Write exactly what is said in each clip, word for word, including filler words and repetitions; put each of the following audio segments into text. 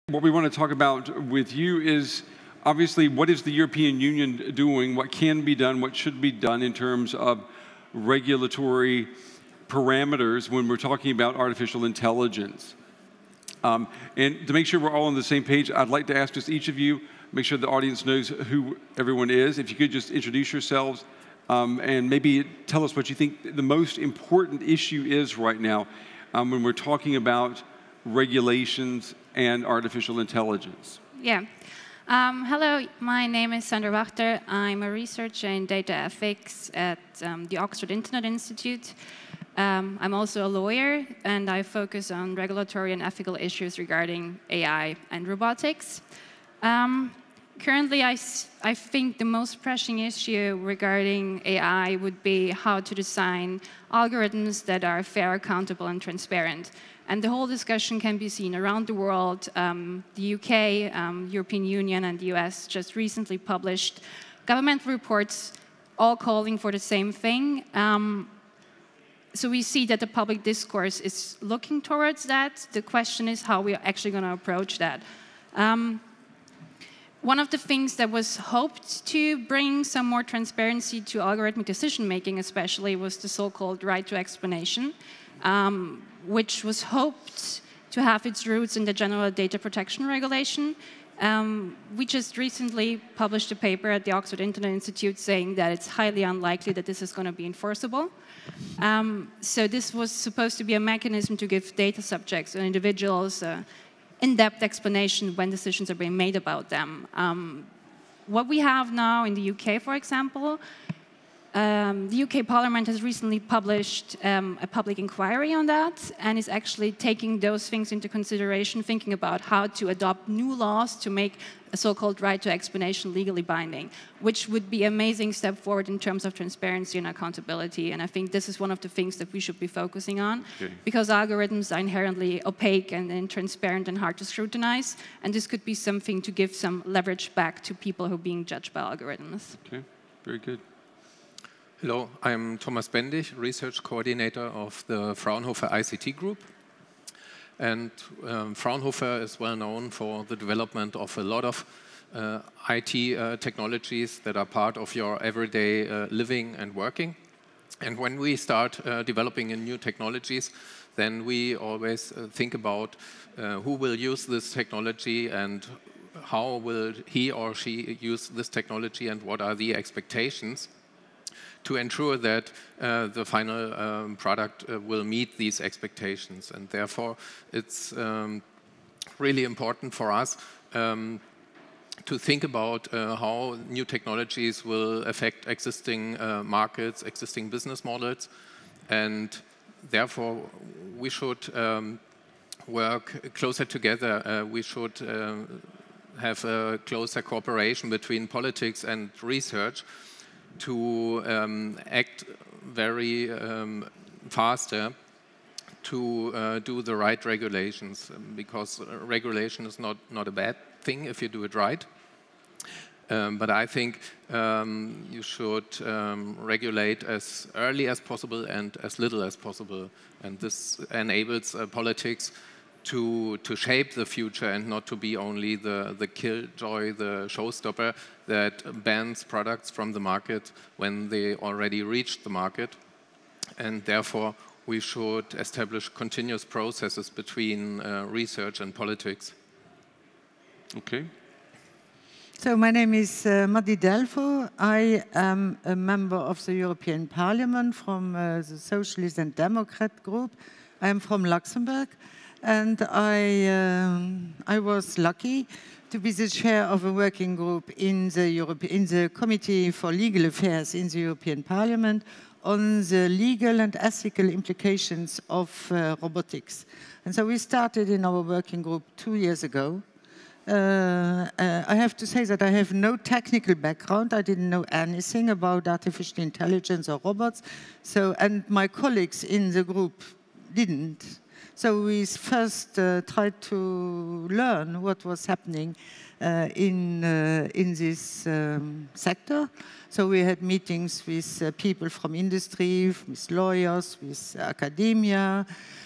what we want to talk about with you is obviously what is the European Union doing, what can be done, what should be done in terms of regulatory parameters when we're talking about artificial intelligence. Um, and to make sure we're all on the same page, I'd like to ask just each of you, make sure the audience knows who everyone is. If you could just introduce yourselves um, and maybe tell us what you think the most important issue is right now um, when we're talking about regulations and artificial intelligence. Yeah. Um, hello, my name is Sandra Wachter. I'm a researcher in data ethics at um, the Oxford Internet Institute. Um, I'm also a lawyer, and I focus on regulatory and ethical issues regarding A I and robotics. Um, currently, I, I think the most pressing issue regarding A I would be how to design algorithms that are fair, accountable, and transparent. And the whole discussion can be seen around the world. Um, the U K, um, European Union, and the U S just recently published governmental reports all calling for the same thing. Um, so we see that the public discourse is looking towards that. The question is how we are actually going to approach that. Um, One of the things that was hoped to bring some more transparency to algorithmic decision-making especially was the so-called right to explanation, um, which was hoped to have its roots in the General Data Protection Regulation. Um, we just recently published a paper at the Oxford Internet Institute saying that it's highly unlikely that this is going to be enforceable. Um, so this was supposed to be a mechanism to give data subjects and individuals uh, in-depth explanation when decisions are being made about them. Um, what we have now in the U K, for example, um, the U K Parliament has recently published um, a public inquiry on that and is actually taking those things into consideration, thinking about how to adopt new laws to make a so-called right to explanation legally binding, which would be an amazing step forward in terms of transparency and accountability. And I think this is one of the things that we should be focusing on, okay, because algorithms are inherently opaque and intransparent and hard to scrutinize. And this could be something to give some leverage back to people who are being judged by algorithms. Okay, very good. Hello, I'm Thomas Bendig, research coordinator of the Fraunhofer I C T group. And um, Fraunhofer is well known for the development of a lot of uh, I T uh, technologies that are part of your everyday uh, living and working. And when we start uh, developing in new technologies, then we always uh, think about uh, who will use this technology and how will he or she use this technology and what are the expectations to ensure that uh, the final um, product uh, will meet these expectations. And therefore, it's um, really important for us um, to think about uh, how new technologies will affect existing uh, markets, existing business models. And therefore, we should um, work closer together. Uh, we should uh, have a closer cooperation between politics and research to um, act very um, faster to uh, do the right regulations, because regulation is not, not a bad thing if you do it right. Um, but I think um, you should um, regulate as early as possible and as little as possible. And this enables uh, politics to, to shape the future and not to be only the, the killjoy, the showstopper that bans products from the market when they already reached the market. And therefore, we should establish continuous processes between uh, research and politics. Okay. So my name is uh, Mady Delvaux. I am a member of the European Parliament from uh, the Socialist and Democrat group. I am from Luxembourg. And I, um, I was lucky to be the chair of a working group in the, Europe, in the Committee for Legal Affairs in the European Parliament on the legal and ethical implications of uh, robotics. And so we started in our working group two years ago. Uh, uh, I have to say that I have no technical background. I didn't know anything about artificial intelligence or robots. So, and my colleagues in the group didn't. So we first uh, tried to learn what was happening uh, in, uh, in this um, sector. So we had meetings with uh, people from industry, with lawyers, with academia. Uh,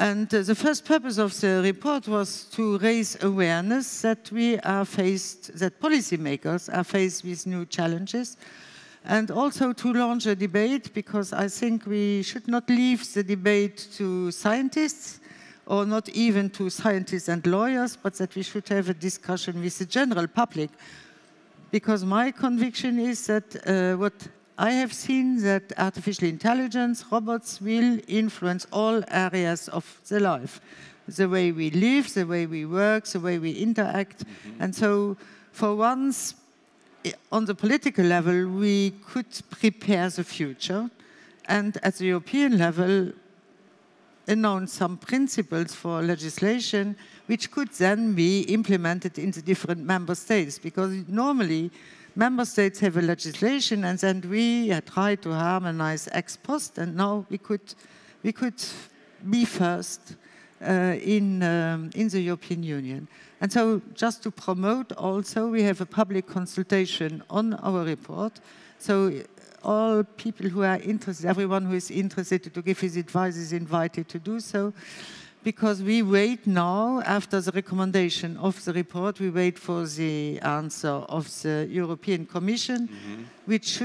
And uh, the first purpose of the report was to raise awareness that we are faced, that policymakers are faced with new challenges, and also to launch a debate, because I think we should not leave the debate to scientists, or not even to scientists and lawyers, but that we should have a discussion with the general public. Because my conviction is that uh, what I have seen, that artificial intelligence, robots will influence all areas of the life. The way we live, the way we work, the way we interact. Mm-hmm. And so for once, on the political level, we could prepare the future, and at the European level, announce some principles for legislation which could then be implemented in the different member states. Because normally, member states have a legislation, and then we try to harmonize ex post, and now we could, we could be first uh, in, um, in the European Union. And so just to promote also, we have a public consultation on our report. So all people who are interested, everyone who is interested to give his advice is invited to do so. Because we wait now, after the recommendation of the report, we wait for the answer of the European Commission, mm-hmm. which should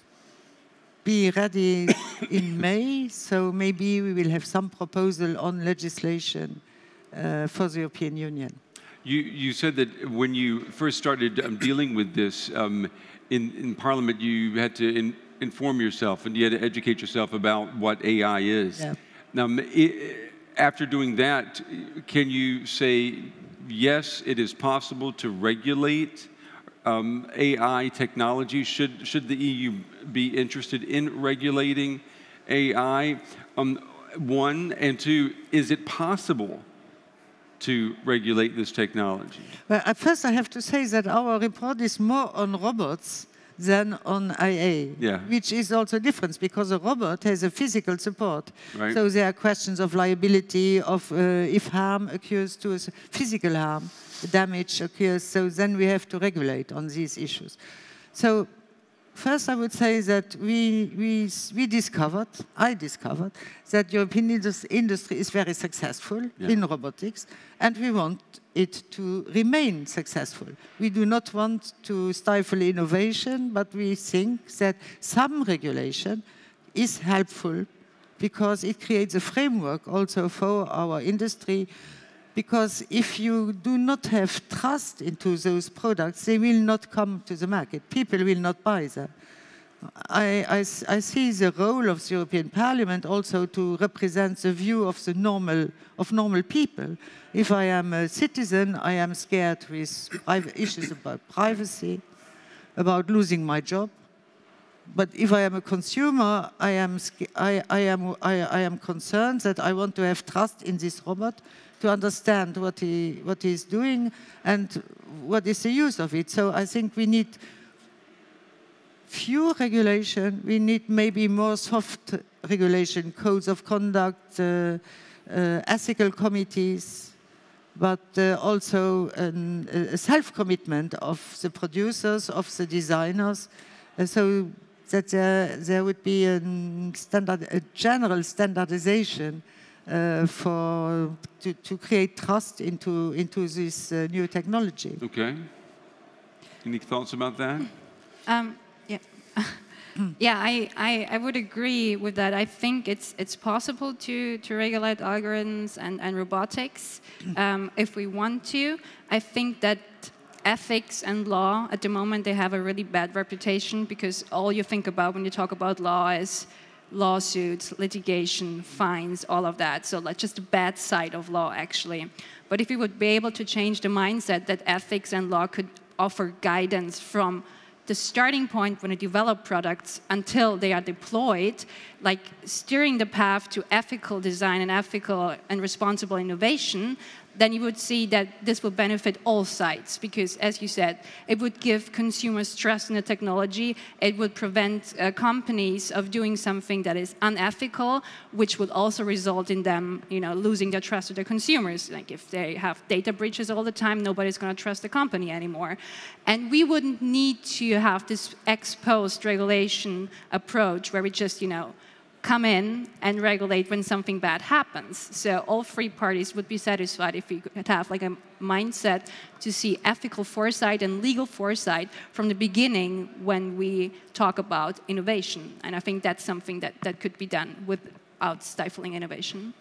be ready in May. So maybe we will have some proposal on legislation uh, for the European Union. You, you said that when you first started um, dealing with this um, in, in Parliament, you had to in, inform yourself and you had to educate yourself about what A I is. Yeah. Now, it, after doing that, can you say, yes, it is possible to regulate um, A I technology? Should, should the E U be interested in regulating A I? Um, one, and two, is it possible to regulate this technology? Well, at first I have to say that our report is more on robots than on A I, yeah. which is also a difference, because a robot has a physical support. Right. So there are questions of liability, of uh, if harm occurs to us, physical harm, damage occurs, so then we have to regulate on these issues. So first I would say that we, we, we discovered, I discovered, that European industry is very successful yeah. in robotics, and we want it to remain successful. We do not want to stifle innovation, but we think that some regulation is helpful because it creates a framework also for our industry. Because if you do not have trust into those products, they will not come to the market. People will not buy them. I, I, I see the role of the European Parliament also to represent the view of the normal, of normal people. If I am a citizen, I am scared with issues about privacy, about losing my job. But if I am a consumer, I am, I, I, am, I, I am concerned that I want to have trust in this robot to understand what he, what he is doing and what is the use of it. So I think we need few regulation, we need maybe more soft regulation, codes of conduct, uh, uh, ethical committees, but uh, also an, a self-commitment of the producers, of the designers, uh, so that there, there would be a, standard, a general standardization uh, for, to, to create trust into, into this uh, new technology. Okay. Any thoughts about that? Um, yeah. Yeah, I, I, I would agree with that. I think it's it's possible to, to regulate algorithms and, and robotics um, if we want to. I think that ethics and law, at the moment, they have a really bad reputation because all you think about when you talk about law is lawsuits, litigation, fines, all of that. So like just the bad side of law, actually. But if we would be able to change the mindset that ethics and law could offer guidance from the starting point when you develop products until they are deployed, like steering the path to ethical design and ethical and responsible innovation, then you would see that this will benefit all sides because, as you said, it would give consumers trust in the technology. It would prevent uh, companies of doing something that is unethical, which would also result in them, you know, losing their trust with their consumers. Like if they have data breaches all the time, nobody's going to trust the company anymore. And we wouldn't need to have this ex-post regulation approach where we just, you know, come in and regulate when something bad happens. So all three parties would be satisfied if we could have like a mindset to see ethical foresight and legal foresight from the beginning when we talk about innovation. And I think that's something that, that could be done without stifling innovation.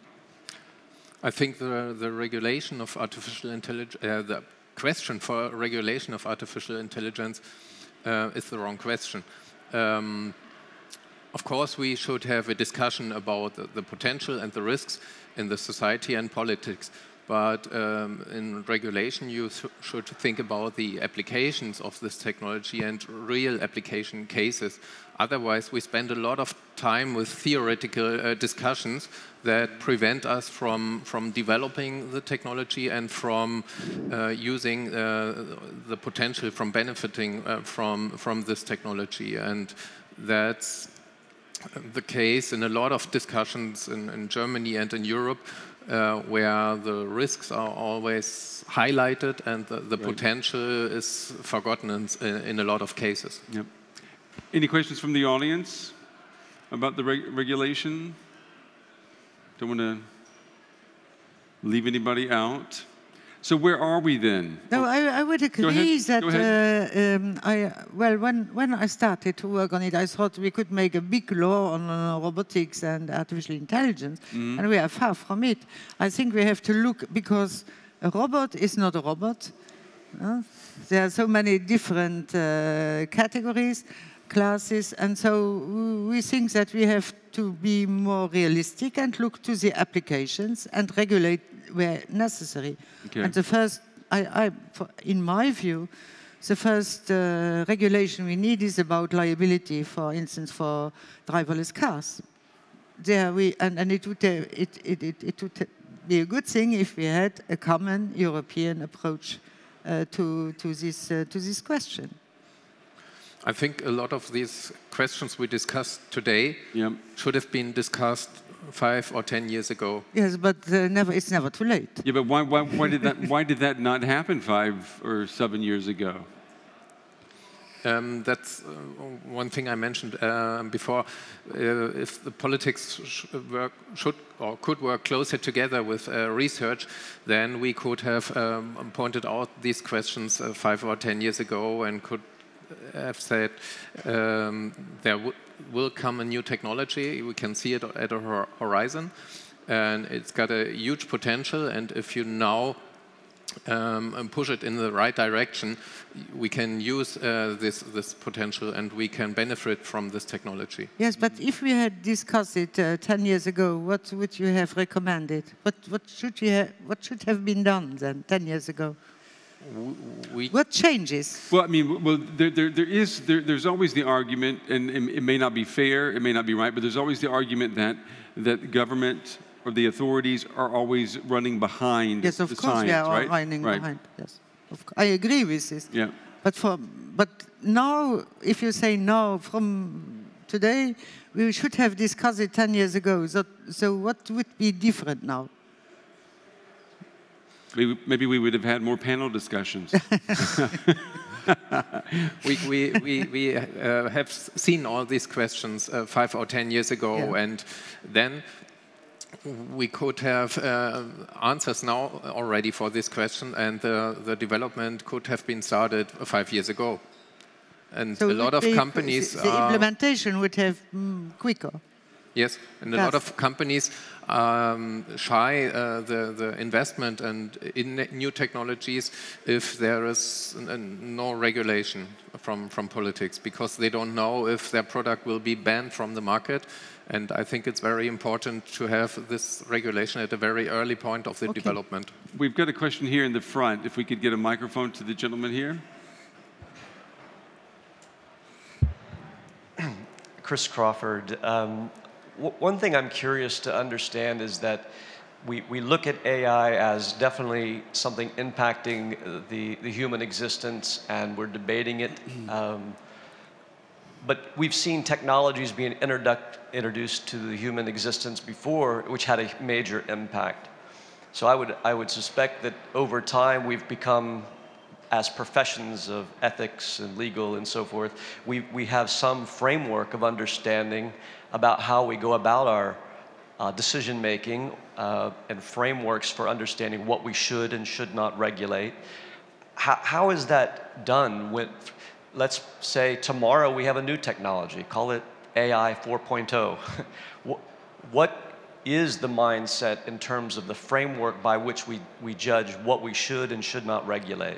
I think the, the regulation of artificial intelligence, uh, the question for regulation of artificial intelligence uh, is the wrong question. Um, Of course, we should have a discussion about the, the potential and the risks in the society and politics. But um, in regulation, you should think about the applications of this technology and real application cases. Otherwise, we spend a lot of time with theoretical uh, discussions that prevent us from, from developing the technology and from uh, using uh, the potential, from benefiting uh, from, from this technology. And that's the case in a lot of discussions in, in Germany and in Europe, uh, where the risks are always highlighted and the, the right. potential is forgotten in, in a lot of cases. Yep. Any questions from the audience about the reg regulation? Don't want to leave anybody out. So where are we then? No, I, I would agree that uh, um, I well, when when I started to work on it, I thought we could make a big law on uh, robotics and artificial intelligence, mm-hmm. and we are far from it. I think we have to look, because a robot is not a robot. Uh, there are so many different uh, categories, classes, and so we think that we have to be more realistic and look to the applications and regulate where necessary. Okay. And the first, I, I, for, in my view, the first uh, regulation we need is about liability, for instance, for driverless cars. There we, and, and it, would, uh, it, it, it, it would be a good thing if we had a common European approach uh, to, to, this, uh, to this question. I think a lot of these questions we discussed today yep. should have been discussed five or ten years ago. Yes, but uh, never, it's never too late. Yeah, but why, why, why, did that, why did that not happen five or seven years ago? Um, that's uh, one thing I mentioned uh, before. Uh, if the politics sh work, should or could work closer together with uh, research, then we could have um, pointed out these questions uh, five or ten years ago and could have said um, there w will come a new technology. We can see it at a horizon, and it's got a huge potential. And if you now um, push it in the right direction, we can use uh, this this potential, and we can benefit from this technology. Yes, but if we had discussed it uh, ten years ago, what would you have recommended? What what should you have, what should have been done then ten years ago? We what changes? Well, I mean, well, there, there, there is, there, there's always the argument, and it may not be fair, it may not be right, but there's always the argument that that government or the authorities are always running behind yes, of the course science, we are right? running right. behind. Yes, of course. I agree with this. Yeah. But for but now, if you say no from today, we should have discussed it ten years ago. So, so what would be different now? Maybe we would have had more panel discussions. we we, we, we uh, have seen all these questions uh, five or ten years ago, yeah. and then we could have uh, answers now already for this question, and uh, the development could have been started five years ago. And so a lot of companies... The are, implementation would have mm, quicker. Yes, and a yes. lot of companies um, shy uh, the, the investment and in new technologies if there is no regulation from, from politics, because they don't know if their product will be banned from the market. And I think it's very important to have this regulation at a very early point of the okay. development. We've got a question here in the front. If we could get a microphone to the gentleman here. Chris Crawford. Um, One thing I'm curious to understand is that we, we look at A I as definitely something impacting the, the human existence, and we're debating it. Um, but we've seen technologies being introduced to the human existence before, which had a major impact. So I would, I would suspect that over time we've become as professions of ethics and legal and so forth, we, we have some framework of understanding about how we go about our uh, decision making uh, and frameworks for understanding what we should and should not regulate. How, how is that done when, let's say tomorrow we have a new technology, call it A I four point oh. What is the mindset in terms of the framework by which we, we judge what we should and should not regulate?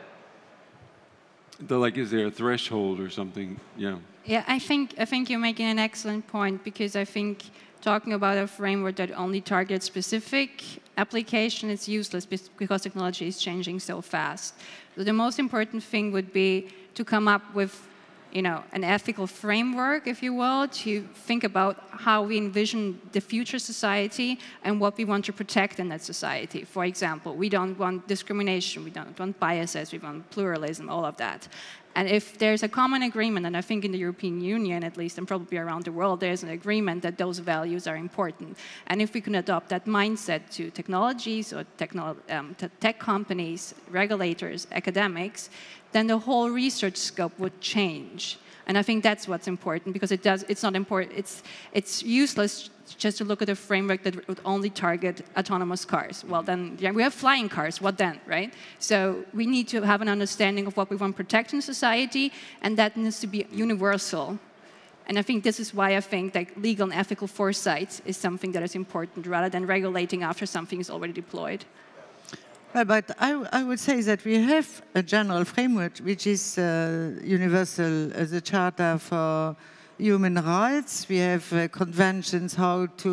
The, like, is there a threshold or something? Yeah. Yeah, I think I think you're making an excellent point, because I think talking about a framework that only targets specific application is useless because technology is changing so fast. So the most important thing would be to come up with, you know, an ethical framework, if you will, to think about how we envision the future society and what we want to protect in that society. For example, we don't want discrimination, we don't want biases, we want pluralism, all of that. And if there's a common agreement, and I think in the European Union at least, and probably around the world, there's an agreement that those values are important. And if we can adopt that mindset to technologies or techno um, to tech companies, regulators, academics, then the whole research scope would change. And I think that's what's important, because it does, it's not important, it's, it's useless just to look at a framework that would only target autonomous cars. Well, then, yeah, we have flying cars, what then, right? So we need to have an understanding of what we want to protect in society, and that needs to be universal. And I think this is why I think that legal and ethical foresight is something that is important, rather than regulating after something is already deployed. Well, but I, I would say that we have a general framework which is uh, universal, as a Charter for Human Rights. We have uh, conventions how to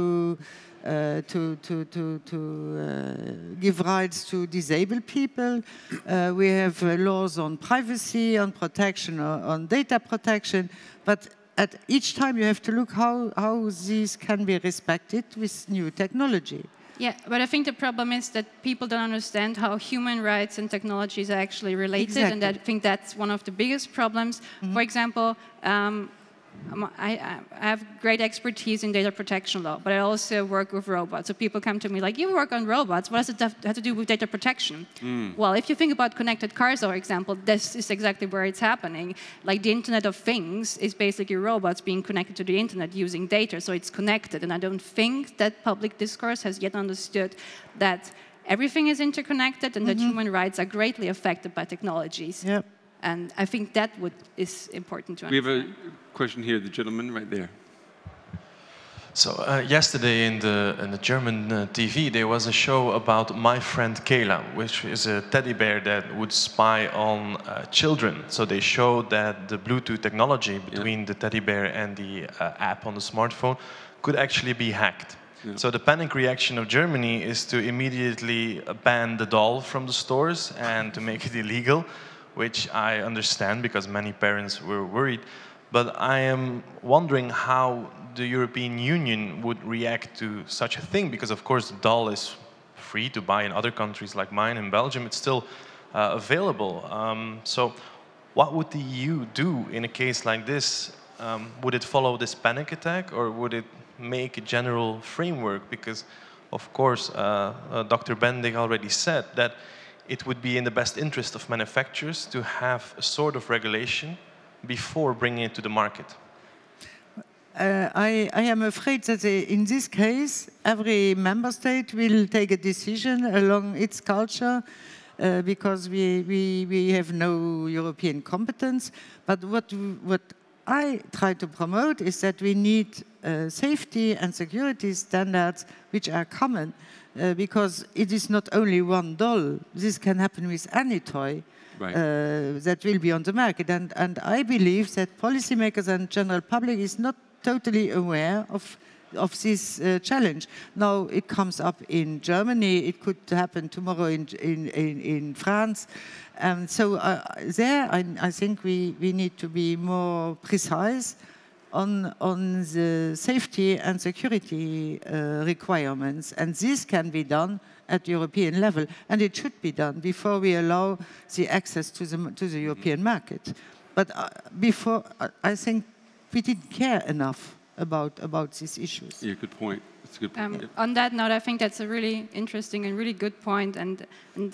uh, to to to, to uh, give rights to disabled people. Uh, we have uh, laws on privacy, on protection, on data protection. But at each time you have to look how how these can be respected with new technology. Yeah, but I think the problem is that people don't understand how human rights and technologies are actually related, exactly. And that, I think that's one of the biggest problems. Mm-hmm. For example, um, I, I have great expertise in data protection law, but I also work with robots. So people come to me like, you work on robots, what does it have to do with data protection? Mm. Well, if you think about connected cars, for example, this is exactly where it's happening. Like the Internet of Things is basically robots being connected to the Internet using data, so it's connected. And I don't think that public discourse has yet understood that everything is interconnected and mm-hmm. that human rights are greatly affected by technologies. Yep. And I think that would, is important to understand. We have a question here, the gentleman right there. So uh, yesterday in the, in the German uh, T V there was a show about My Friend Kayla, which is a teddy bear that would spy on uh, children. So they showed that the Bluetooth technology between yeah. the teddy bear and the uh, app on the smartphone could actually be hacked. Yeah. So the panic reaction of Germany is to immediately ban the doll from the stores and to make it illegal, which I understand because many parents were worried. But I am wondering how the European Union would react to such a thing, because of course the doll is free to buy in other countries like mine in Belgium. It's still uh, available. Um, so what would the E U do in a case like this? Um, would it follow this panic attack, or would it make a general framework? Because of course uh, uh, Doctor Bendig already said that it would be in the best interest of manufacturers to have a sort of regulation before bringing it to the market. Uh, I, I am afraid that uh, in this case, every member state will take a decision along its culture uh, because we, we, we have no European competence. But what, what I try to promote is that we need uh, safety and security standards which are common. Uh, because it is not only one doll. This can happen with any toy right. uh, that will be on the market. And, and I believe that policymakers and general public is not totally aware of, of this uh, challenge. Now it comes up in Germany, it could happen tomorrow in, in, in, in France. And so uh, there I, I think we, we need to be more precise On, on the safety and security uh, requirements. And this can be done at European level. And it should be done before we allow the access to the, to the European market. But uh, before, uh, I think we didn't care enough about, about these issues. Yeah, good point. That's a good point. Um, on that note, I think that's a really interesting and really good point. And, and the,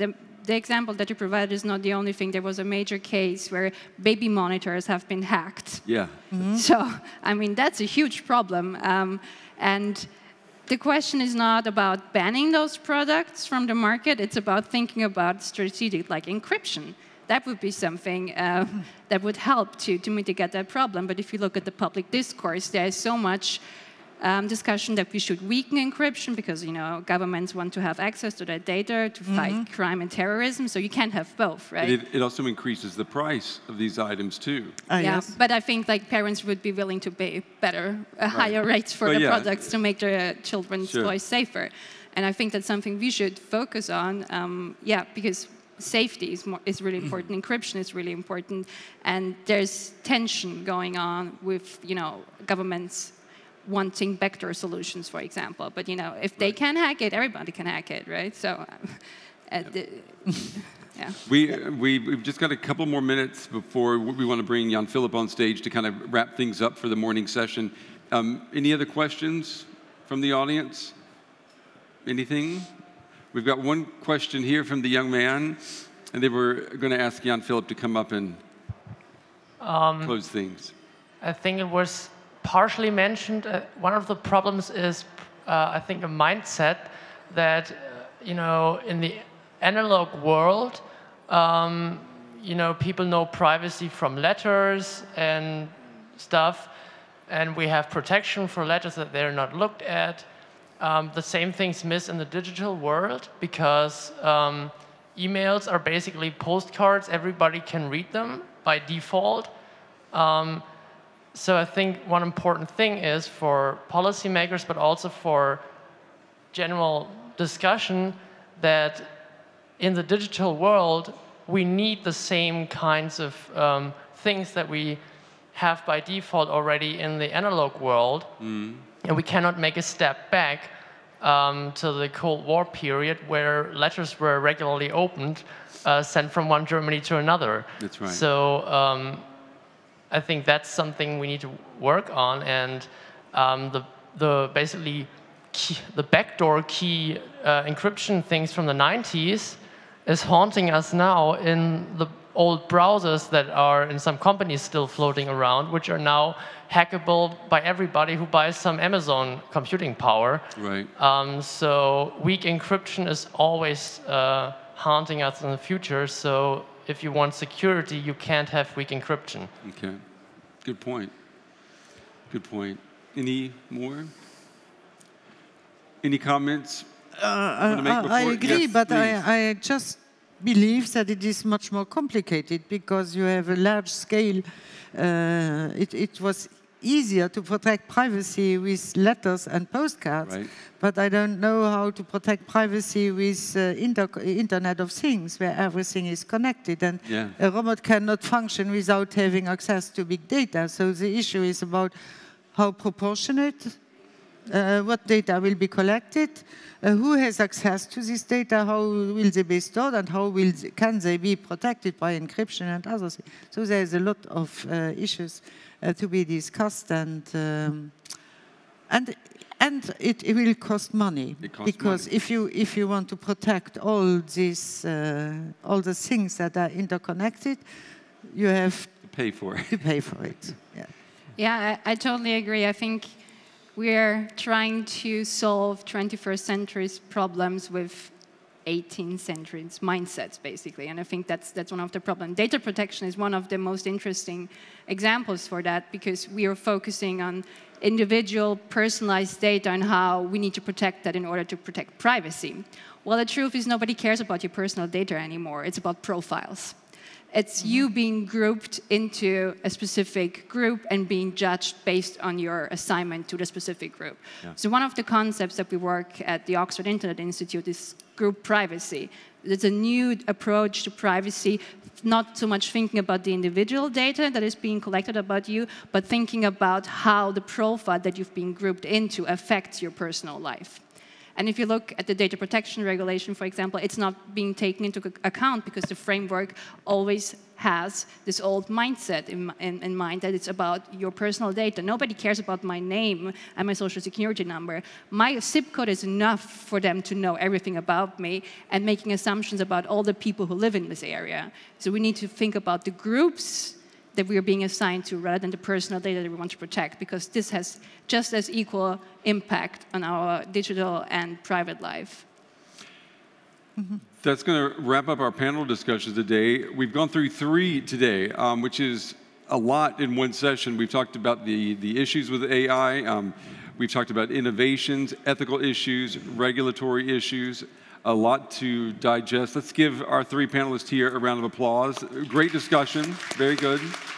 the example that you provided is not the only thing. There was a major case where baby monitors have been hacked. Yeah. Mm-hmm. So, I mean, that's a huge problem. Um, and the question is not about banning those products from the market. It's about thinking about strategic, like encryption. That would be something uh, that would help to, to mitigate that problem. But if you look at the public discourse, there is so much um, discussion that we should weaken encryption because, you know, governments want to have access to that data to fight mm-hmm. crime and terrorism. So you can't have both, right? It, it also increases the price of these items too. Uh, yeah, yes. But I think like parents would be willing to pay better, uh, right. higher rates for well, the yeah. products to make their children's sure. toys safer. And I think that's something we should focus on. Um, yeah, because safety is, more, is really important. Encryption is really important, and there's tension going on with, you know, governments wanting vector solutions, for example. But, you know, if they right. can hack it, everybody can hack it, right? So, uh, yep. the, yeah. We, we, we've just got a couple more minutes before we want to bring Jan Philipp on stage to kind of wrap things up for the morning session. Um, any other questions from the audience? Anything? We've got one question here from the young man, and they were going to ask Jan Philipp to come up and um, close things. I think it was partially mentioned. Uh, one of the problems is, uh, I think, a mindset that, uh, you know, in the analog world, um, you know, people know privacy from letters and stuff, and we have protection for letters that they're not looked at. Um, the same thing's missed in the digital world because um, emails are basically postcards. Everybody can read them by default. Um, so I think one important thing is for policymakers, but also for general discussion, that in the digital world, we need the same kinds of um, things that we have by default already in the analog world. Mm. And we cannot make a step back um, to the Cold War period where letters were regularly opened, uh, sent from one Germany to another. That's right. So um, I think that's something we need to work on. And um, the, the basically key, the backdoor key uh, encryption things from the nineties is haunting us now in the old browsers that are in some companies still floating around, which are now hackable by everybody who buys some Amazon computing power. Right. Um, so weak encryption is always uh, haunting us in the future. So if you want security, you can't have weak encryption. Okay. Good point. Good point. Any more? Any comments? Uh, I, I agree, yes, but I, I just believe that it is much more complicated because you have a large scale. Uh, it, it was easier to protect privacy with letters and postcards, right. but I don't know how to protect privacy with uh, inter Internet of Things, where everything is connected, and yeah. a robot cannot function without having access to big data. So the issue is about how proportionate, uh, what data will be collected, uh, who has access to this data, how will they be stored, and how will they, can they be protected by encryption and others. So there is a lot of uh, issues uh, to be discussed, and um, and and it, it will cost money because money. if you if you want to protect all these uh, all the things that are interconnected, you have to pay for it. To pay for it. Yeah. Yeah, I, I totally agree. I think we're trying to solve twenty-first century's problems with eighteenth century's mindsets, basically. And I think that's, that's one of the problems. Data protection is one of the most interesting examples for that, because we are focusing on individual personalized data and how we need to protect that in order to protect privacy. Well, the truth is nobody cares about your personal data anymore. It's about profiles. It's mm-hmm. you being grouped into a specific group and being judged based on your assignment to the specific group. Yeah. So one of the concepts that we work at the Oxford Internet Institute is group privacy. It's a new approach to privacy, not so much thinking about the individual data that is being collected about you, but thinking about how the profile that you've been grouped into affects your personal life. And if you look at the data protection regulation, for example, it's not being taken into account because the framework always has this old mindset in, in, in mind that it's about your personal data. Nobody cares about my name and my social security number. My zip code is enough for them to know everything about me and making assumptions about all the people who live in this area. So we need to think about the groups that we are being assigned to rather than the personal data that we want to protect, because this has just as equal impact on our digital and private life. Mm-hmm. That's going to wrap up our panel discussions today. We've gone through three today, um, which is a lot in one session. We've talked about the, the issues with A I. Um, we've talked about innovations, ethical issues, regulatory issues. A lot to digest. Let's give our three panelists here a round of applause. Great discussion. Very good.